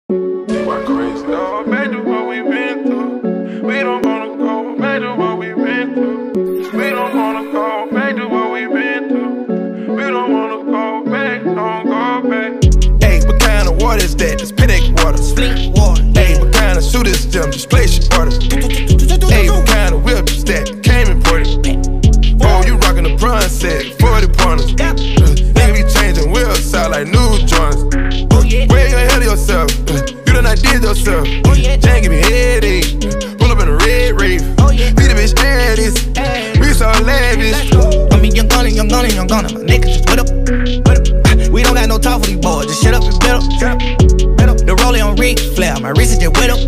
Why crazy? Go back to what we've been through. We don't wanna go back to what we've been through. We don't wanna go back to what we've been through. We don't wanna go back, don't go back. Hey, what kind of water is that? It's patek water. Fleet water. Hey, what kind of shoot is them? Just place your order. Hey, what kind of whip is that? Came imported. Oh, you rockin' the bronze set, 40 pointers. Nigga be changing wheels out like new joints. Where you ahead of yourself? You done not did yourself. Jane give me headache. Pull up in a red rave. Beat a bitch Addis. We so lavish. I mean, young gunna. My niggas just wet up. We don't got no talk for these boys. Just shut up and bet up. The rollie on Ric Flair. My wrist is just wet up.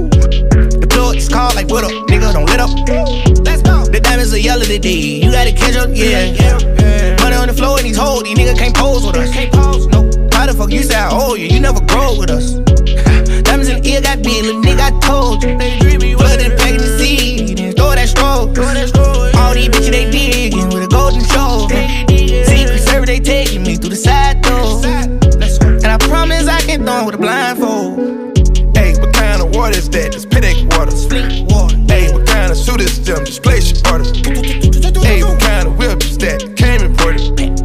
The plug is called like what up. Nigga don't let up. Let's go. The diamonds are yellow today. You gotta catch up, yeah. Money on the floor in these hoes. These niggas can't pose with us. No. How the fuck you say I owe you? You never grow with us. Diamonds in the ear got big, little nigga, I told you. Flood in the pack in the seed, then throw that stroke. All these bitches, they digging with a golden show. Secret service, they taking me through the side door. And I promise I can throw with a blindfold. Hey, what kind of water is that? It's patek water. Fleet water. Hey, what kind of shoot is them? Just place your order. Hey, what kind of whip is that? Came imported.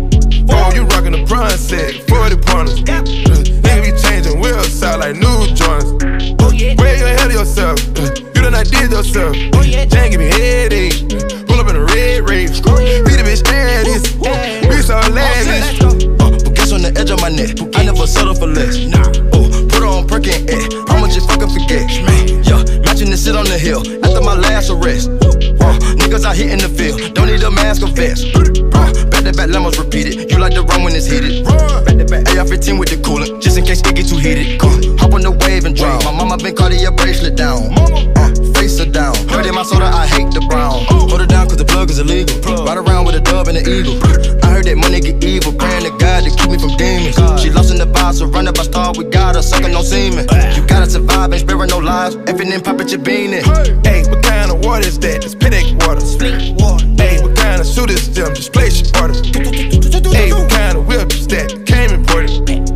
Oh, you rockin' the bronze set, 40 pointers. Nigga be changing wheels out like new joints. Where you ahead of yourself? You done not did yourself. Jane give me headache. Pull up in a red rave. Beat a bitch Addis. We so lavish. Guess on the edge of my neck. I never settle for less. Put her on Perkin at. I'ma just fucking forget. Yeah, matching the shit on the hill after my last arrest. Niggas out here in the field, don't need a mask or vest. Back to back lemons repeated. You like to run when it's heated. Back to back AR-15 with the coolant, just in case it get too heated. Hop on the wave and drown. My mama been Cartier bracelet down. Face her down. Heard in my soda, I hate the brown. Hold her down cause the plug is illegal. Ride around with a dove and an eagle. I heard that money get evil. Praying to God to keep me from demons. She lost in the vibe, surrounded by stars. We got her, sucking no semen. You gotta survive, ain't sparing no lives. Effing and poppin' your bean in. Hey, what kind of water is that? It's patek water. Fleet water. Hey, what kind of shoot is them? Just place your order. Hey, what kind of whip is that? Came imported.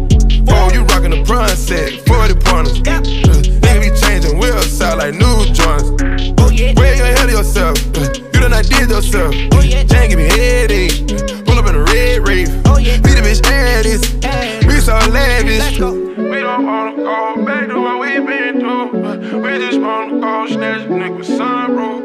Oh, you rockin' the bronze set, 40 pointers. Nigga be changing wheels out like new joints. Where you ahead of yourself? You done not did yourself. Jane give me headache. Pull up in a red rave. Beat a bitch Addis. We so lavish. We don't wanna go back to what we've been through. We just wanna go snatch a nigga with sunroof.